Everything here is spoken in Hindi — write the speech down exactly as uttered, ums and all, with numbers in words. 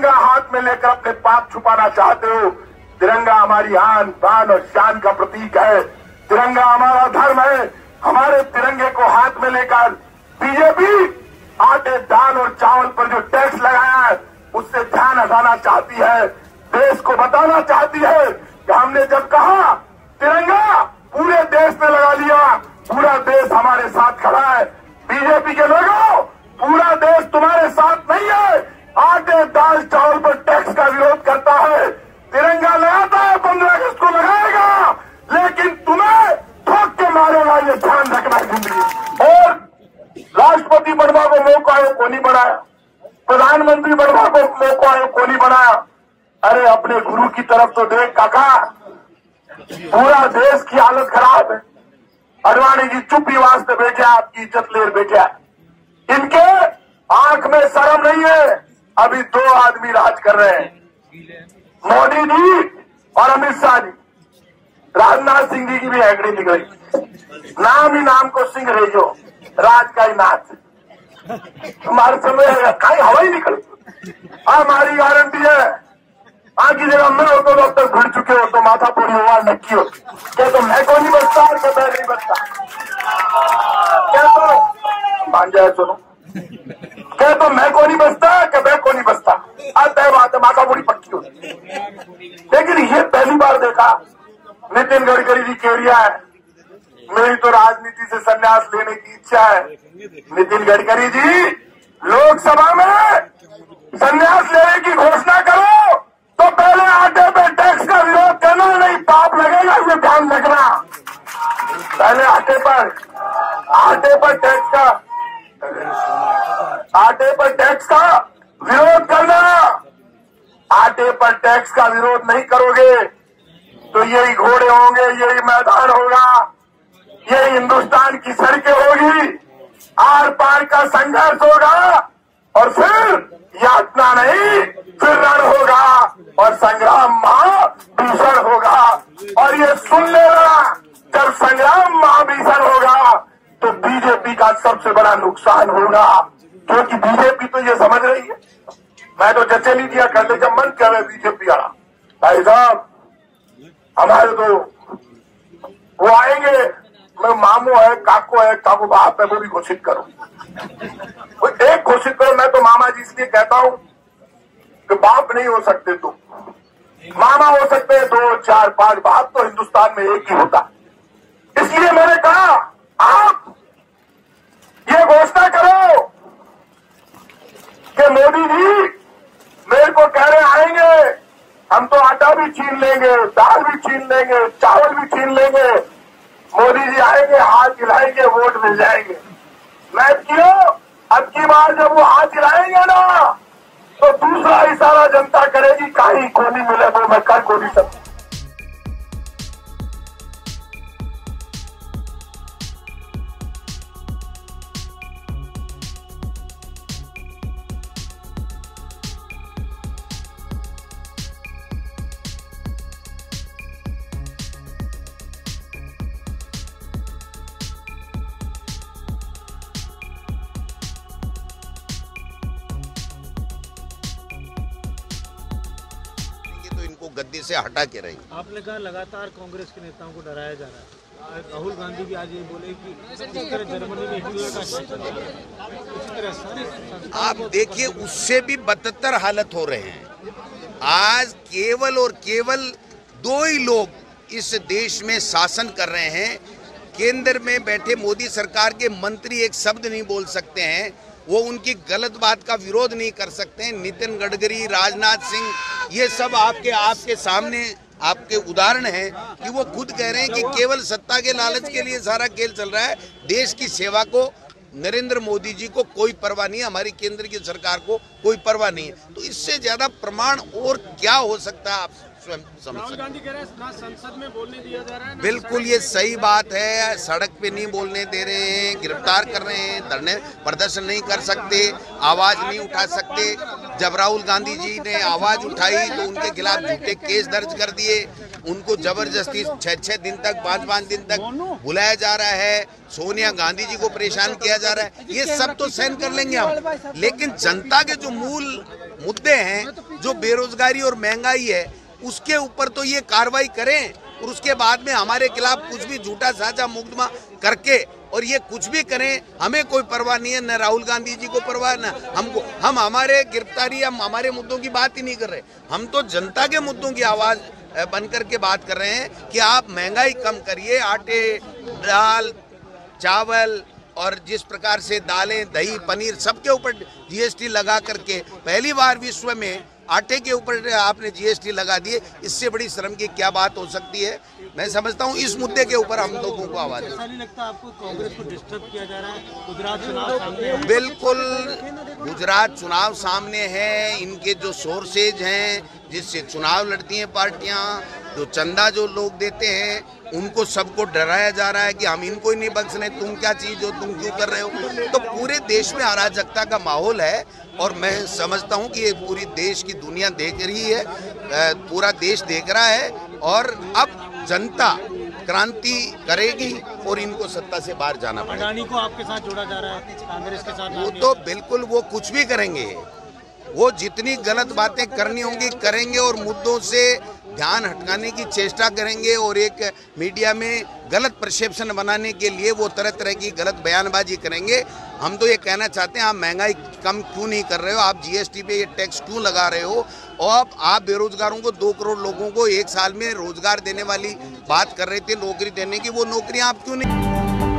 तिरंगा हाथ में लेकर अपने पाप छुपाना चाहते हो। तिरंगा हमारी आन बान और शान का प्रतीक है। तिरंगा हमारा धर्म है। हमारे तिरंगे को हाथ में लेकर बीजेपी आटे, दाल और चावल पर जो टैक्स लगाया है उससे ध्यान हटाना चाहती है। देश को बताना चाहती है कि हमने जब कहा तिरंगा पूरे देश में लगा लिया, पूरा देश हमारे साथ खड़ा है। बीजेपी के लोगों, पूरा देश तुम्हारे साथ नहीं है। आटे, दाल, चावल पर टैक्स का विरोध करता है। तिरंगा लगाता है, पंद्रह अगस्त को लगाएगा, लेकिन तुम्हें ठोक के मारेगा, ये ध्यान रखना जिंदगी। और राष्ट्रपति बनवा को मौका आयोग को नहीं बनाया, प्रधानमंत्री बनवा को मौका आयोग को नहीं बनाया। अरे अपने गुरु की तरफ तो देख काका, पूरा देश की हालत खराब है। अडवाणी जी चुप ही वास्ते बैठे, आपकी इज्जत ले बैठे। इनके आंख में शर्म नहीं है। अभी दो आदमी राज कर रहे हैं, मोदी जी और अमित शाह जी। राजनाथ सिंह जी की भी हैगड़ी निकली, नाम ही नाम को सिंह रेजो, राज का ही नाथ। तुम्हारे समय कहीं हवा ही निकल। हमारी गारंटी है, आगे जगह मैं हो तो डॉक्टर भिड़ चुके हो तो माथा पूरी हुआ नक्की हो। क्या तो मैं को नहीं बचता और क्या मैं नहीं बचता? क्या तो मान जाए सुनो, क्या तो मैं को नहीं बचता, क्या मैं को नहीं बचता? आज तय बात है, माथा पूरी पक्की हो। लेकिन ये पहली बार देखा नितिन गडकरी जी कह रहा है मेरी तो राजनीति से संन्यास लेने की इच्छा है। नितिन गडकरी जी, लोकसभा में संन्यास लेने की घोषणा करो तो पहले आटे पे टैक्स का विरोध करना, नहीं पाप लगेगा, ये ध्यान रखना। पहले आटे पर आटे पर टैक्स का आटे पर टैक्स का विरोध करना। आटे पर टैक्स का विरोध नहीं करोगे तो यही घोड़े होंगे, यही मैदान होगा, यही हिंदुस्तान की सड़कें होगी, आर पार का संघर्ष होगा और फिर यातना नहीं, फिर रण होगा और संग्राम महाभीषण होगा। और ये सुन लेना, जब संग्राम महाभीषण होगा तो बीजेपी का सबसे बड़ा नुकसान होगा, क्योंकि बीजेपी तो ये समझ रही है। मैं तो जच्चे नहीं दिया करते जब मन करे बीजेपी आ भाई साहब, हमारे तो वो आएंगे, मैं मामू है, काको है, काको बाप है, वो भी घोषित करो, एक घोषित करो। मैं तो मामा जी इसलिए कहता हूं कि बाप नहीं हो सकते तुम, मामा हो सकते हैं दो चार पांच, बाप तो हिंदुस्तान में एक ही होता। इसलिए मैंने कहा आप ये घोषणा करो कि मोदी जी मेरे को कह रहे आएंगे, हम तो आटा भी छीन लेंगे, दाल भी छीन लेंगे, चावल भी छीन लेंगे, मोदी जी आएंगे, हाथ हिलाएंगे, वोट मिल जाएंगे। मैं क्यों, अब की बार जब वो हाथ हिलाएंगे ना तो दूसरा इशारा जनता करेगी, कहीं को नहीं मिले वो मैं कर को नहीं सकता। गद्दी से हटा के रही। आपने कहा लगातार कांग्रेस के नेताओं को डराया जा रहा है। राहुल गांधी भी आज ये बोले कि इस तरह जर्मनी में हिटलर का शासन था, इसी तरह सारे आप देखिए उससे भी बदतर हालत हो रहे हैं। आज केवल और केवल दो ही लोग इस देश में शासन कर रहे हैं। केंद्र में बैठे मोदी सरकार के मंत्री एक शब्द नहीं बोल सकते हैं, वो उनकी गलत बात का विरोध नहीं कर सकते हैं। नितिन गडकरी, राजनाथ सिंह, ये सब आपके आपके सामने आपके उदाहरण हैं कि वो खुद कह रहे हैं कि केवल सत्ता के लालच के लिए सारा खेल चल रहा है। देश की सेवा को नरेंद्र मोदी जी को कोई परवाह नहीं है, हमारी केंद्र की सरकार को कोई परवाह नहीं है। तो इससे ज्यादा प्रमाण और क्या हो सकता है, आप स्वयं समझ सकते हैं। गांधी कह रहे हैं ना संसद में बोलने दिया जा रहा है, बिल्कुल ये सही बात है। सड़क पे नहीं बोलने दे रहे हैं, गिरफ्तार कर रहे हैं, धरने प्रदर्शन नहीं कर सकते, आवाज नहीं उठा सकते। जब राहुल गांधी जी ने आवाज उठाई तो उनके खिलाफ झूठे केस दर्ज कर दिए, उनको जबरदस्ती छह छह दिन तक पाँच पाँच दिन तक बुलाया जा रहा है, सोनिया गांधी जी को परेशान किया जा रहा है। ये सब तो सहन कर लेंगे हम, लेकिन जनता के जो मूल मुद्दे हैं जो बेरोजगारी और महंगाई है उसके ऊपर तो ये कार्रवाई करें, और उसके बाद में हमारे खिलाफ कुछ भी झूठा साझा मुकदमा करके और ये कुछ भी करें, हमें कोई परवाह नहीं है, न राहुल गांधी जी को परवाह, न हमको। हम हमारे गिरफ्तारी, हम हमारे मुद्दों की बात ही नहीं कर रहे, हम तो जनता के मुद्दों की आवाज बन करके बात कर रहे हैं कि आप महंगाई कम करिए, आटे, दाल, चावल और जिस प्रकार से दालें, दही, पनीर सबके ऊपर जीएसटी लगा करके पहली बार विश्व में आटे के ऊपर आपने जीएसटी लगा दिए, इससे बड़ी शर्म की क्या बात हो सकती है। मैं समझता हूँ इस मुद्दे के ऊपर हम लोगों को आवाज। ऐसा नहीं लगता आपको कांग्रेस को डिस्टर्ब किया जा रहा है? गुजरात चुनाव सामने है। बिल्कुल, गुजरात चुनाव सामने है, इनके जो सोर्सेज हैं जिससे चुनाव लड़ती हैं पार्टियां, जो चंदा जो लोग देते हैं, उनको सबको डराया जा रहा है कि हम इनको ही नहीं बख्श रहे, तुम क्या चीज हो, तुम क्यों कर रहे हो। तो पूरे देश में अराजकता का माहौल है, और मैं समझता हूं कि ये पूरी देश की दुनिया देख रही है, पूरा देश देख रहा है, और अब जनता क्रांति करेगी और इनको सत्ता से बाहर जाना पड़ेगा। अडानी को आपके साथ जोड़ा जा रहा है, कांग्रेस के साथ? वो तो बिल्कुल, वो कुछ भी करेंगे, वो जितनी गलत बातें करनी होंगी करेंगे, और मुद्दों से ध्यान हटकाने की चेष्टा करेंगे, और एक मीडिया में गलत परसेप्शन बनाने के लिए वो तरह तरह की गलत बयानबाजी करेंगे। हम तो ये कहना चाहते हैं, आप महंगाई कम क्यों नहीं कर रहे हो, आप जीएसटी पे ये टैक्स क्यों लगा रहे हो, और आप बेरोजगारों को, दो करोड़ लोगों को एक साल में रोजगार देने वाली बात कर रहे थे, नौकरी देने की, वो नौकरियां आप क्यों नहीं